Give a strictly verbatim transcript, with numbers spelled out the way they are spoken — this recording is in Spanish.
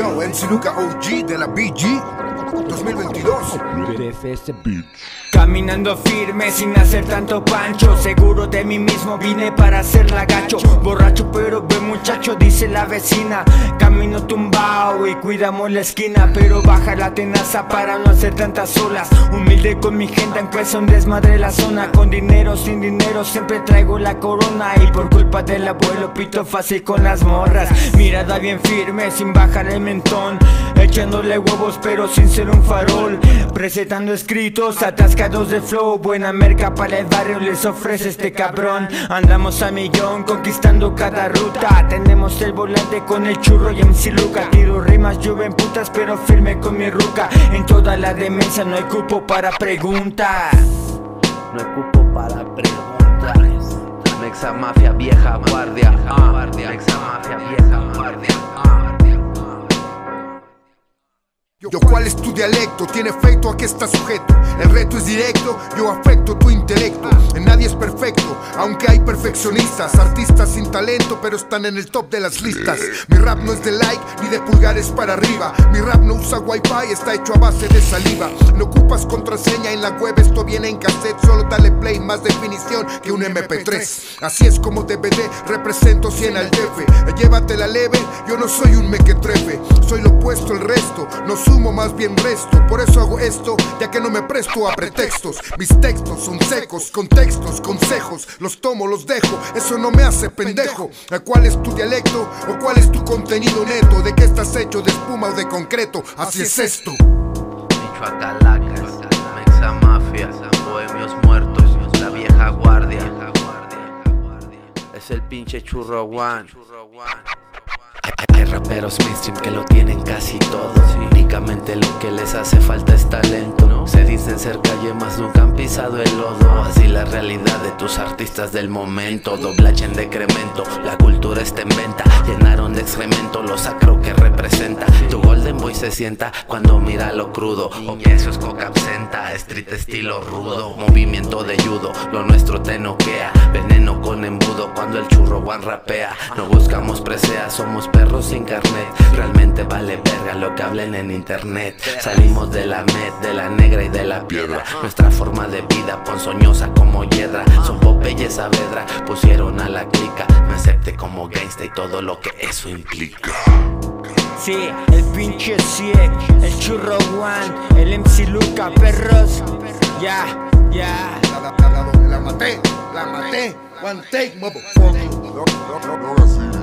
Yo, M C Luca O G de la B G dos mil veintidós. Caminando firme sin hacer tanto pancho, seguro de mí mismo vine para ser lagacho. Borracho pero buen muchacho, dice la vecina. Camino tumbao y cuidamos la esquina, pero baja la tenaza para no hacer tantas olas. Humilde con mi gente aunque es un desmadre la zona. Con dinero, sin dinero, siempre traigo la corona. Y por culpa del abuelo pito fácil con las morras. Mirada bien firme sin bajar el mentón, echándole huevos pero sin ser un farol. Presentando escritos atascados de flow, buena merca para el barrio les ofrece este cabrón. Andamos a millón conquistando cada ruta, tenemos el volante con el churro y M C Luca. Tiro rimas, llueven putas pero firme con mi ruca. En toda la demencia no hay cupo para preguntas. No hay cupo para preguntas. Mexa Mafia vieja guardia, ah. Mexa Mafia vieja guardia, ah. Yo, ¿cuál es tu dialecto? Tiene efecto, ¿a qué estás sujeto? El reto es directo, yo afecto tu intelecto. Nadie es perfecto, aunque hay perfeccionistas. Artistas sin talento, pero están en el top de las listas. Mi rap no es de like, ni de pulgares para arriba. Mi rap no usa wifi, está hecho a base de saliva. No ocupas contraseña en la web, esto viene en cassette. Solo dale play, más definición que un M P tres. Así es como D V D, represento cien al D F. Llévatela leve, yo no soy un mequetrefe. Soy lo opuesto al resto, no sumo, más bien resto. Por eso hago esto, ya que no me presto a pretextos. Mis textos son secos, contextos, consejos. Los tomo, los dejo, eso no me hace pendejo. ¿Cuál es tu dialecto o cuál es tu contenido neto? ¿De qué estás hecho? ¿De espuma o de concreto? Así es esto. Dicho a Calacas, Mexa Mafia, bohemios muertos, la vieja guardia. Es el pinche churro one. Hay raperos mainstream que lo tienen casi todo. Únicamente lo que les hace falta es talento. Se dicen ser calle, mas nunca han pisado el lodo. Así la realidad de tus artistas del momento. Doblaje en decremento, la cultura está en venta. Llenaron de excremento lo sacro que representa. Tu Golden Boy se sienta cuando mira lo crudo. O que eso es coca absenta, street estilo rudo. Movimiento de judo, lo nuestro te noquea. Veneno con embudo cuando el churro one rapea. No buscamos presea, somos perros sin carnet. Realmente vale verga lo que hablen en internet. Salimos de la med, de la negra y de la piedra. Nuestra forma de vida ponzoñosa como hiedra. Son Popeye Saavedra, pusieron a la clica. Me acepte como gangsta y todo lo que eso implica. Sí, el pinche Ciec, el churro one, el M C Luca, perros. Ya, ya. La, la, la, la maté, la maté. One take, motherfucker.